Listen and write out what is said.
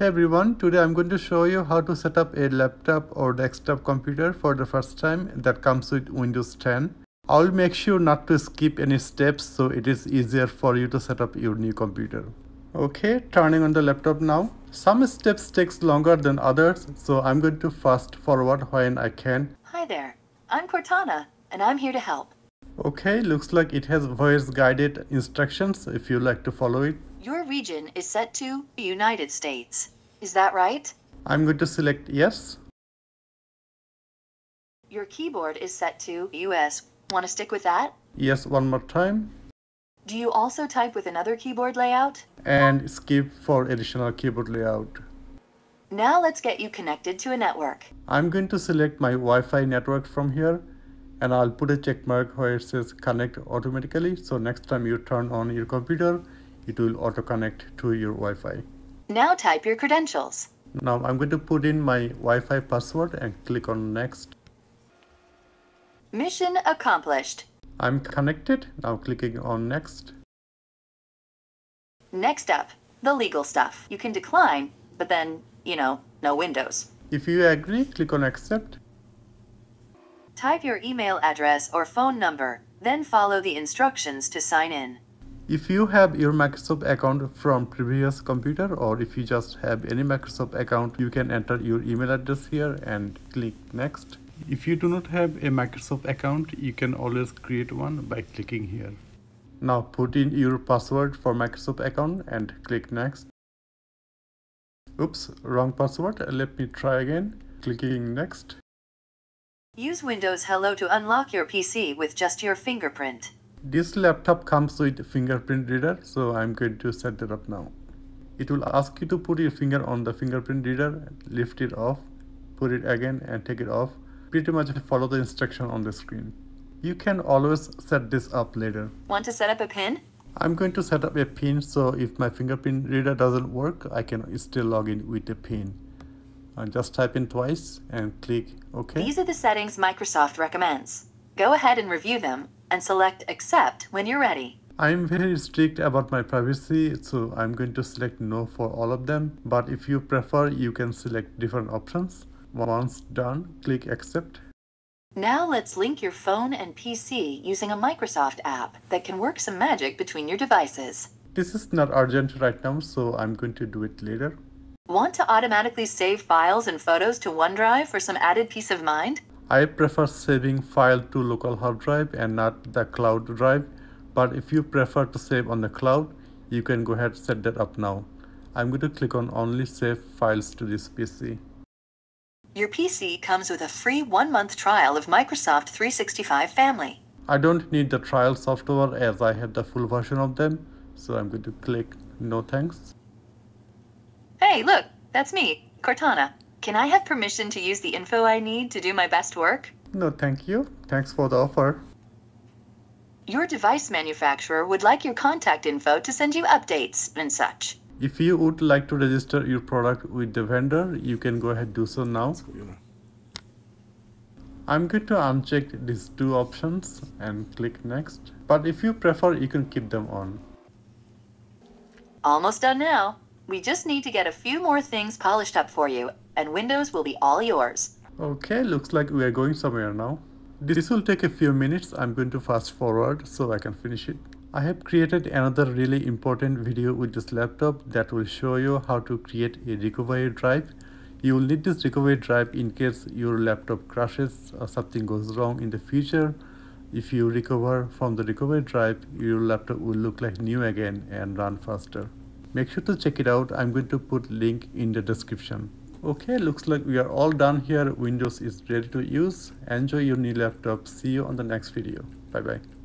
Hey everyone, today I'm going to show you how to set up a laptop or desktop computer for the first time that comes with Windows 10. I'll make sure not to skip any steps so it is easier for you to set up your new computer. Okay, turning on the laptop now. Some steps takes longer than others, so I'm going to fast forward when I can. Hi there, I'm Cortana, and I'm here to help. Okay, looks like it has voice guided instructions if you like to follow it. Your region is set to the United States. Is that right? I'm going to select yes. Your keyboard is set to US. Want to stick with that? Yes, one more time. Do you also type with another keyboard layout? And skip for additional keyboard layout. Now let's get you connected to a network. I'm going to select my Wi-Fi network from here, and I'll put a check mark where it says connect automatically, so next time you turn on your computer it will auto connect to your Wi-Fi. Now type your credentials. Now I'm going to put in my Wi-Fi password and click on next. Mission accomplished. I'm connected. Now clicking on next. Next up, the legal stuff. You can decline, but then, no Windows. If you agree, click on accept. Type your email address or phone number, then follow the instructions to sign in. If you have your Microsoft account from previous computer, or if you just have any Microsoft account, you can enter your email address here and click next. If you do not have a Microsoft account, you can always create one by clicking here. Now put in your password for Microsoft account and click next. Oops, wrong password. Let me try again. Clicking next. Use Windows Hello to unlock your PC with just your fingerprint. This laptop comes with fingerprint reader, so I'm going to set that up now. It will ask you to put your finger on the fingerprint reader, lift it off, put it again and take it off. Pretty much follow the instruction on the screen. You can always set this up later. Want to set up a PIN? I'm going to set up a PIN, so if my fingerprint reader doesn't work, I can still log in with a PIN. Just type in twice and click OK. These are the settings Microsoft recommends. Go ahead and review them and select Accept when you're ready. I'm very strict about my privacy, so I'm going to select no for all of them. But if you prefer, you can select different options. Once done, click Accept. Now let's link your phone and PC using a Microsoft app that can work some magic between your devices. This is not urgent right now, so I'm going to do it later. Want to automatically save files and photos to OneDrive for some added peace of mind? I prefer saving file to local hard drive and not the cloud drive, but if you prefer to save on the cloud, you can go ahead and set that up now. I'm going to click on only save files to this PC. Your PC comes with a free 1-month trial of Microsoft 365 Family. I don't need the trial software as I have the full version of them, so I'm going to click no thanks. Hey, look, that's me, Cortana. Can I have permission to use the info I need to do my best work? No, thank you. Thanks for the offer. Your device manufacturer would like your contact info to send you updates and such. If you would like to register your product with the vendor, you can go ahead and do so now. I'm going to uncheck these two options and click next. But if you prefer, you can keep them on. Almost done now. We just need to get a few more things polished up for you, and Windows will be all yours. Okay, looks like we are going somewhere now. This will take a few minutes. I'm going to fast forward so I can finish it. I have created another really important video with this laptop that will show you how to create a recovery drive. You will need this recovery drive in case your laptop crashes or something goes wrong in the future. If you recover from the recovery drive, your laptop will look like new again and run faster. Make sure to check it out. I'm going to put link in the description. Okay, looks like we are all done here. Windows is ready to use. Enjoy your new laptop. See you on the next video. Bye bye.